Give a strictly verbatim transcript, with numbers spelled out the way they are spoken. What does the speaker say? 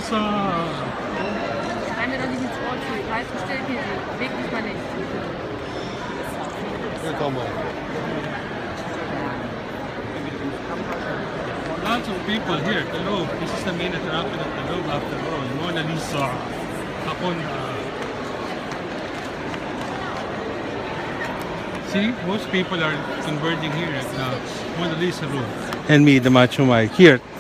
Lisa. Schreib mir doch nicht ins Ohr zu. Ich weiß bestimmt hier sie. Beweg dich mal nicht. Hier, komm mal. Lots of people here. The Louvre. This is the main attraction of the Louvre after all. Mona Lisa. Gioconda. See, most people are converging here at the Mona Lisa room. And me, the Macho Mike, here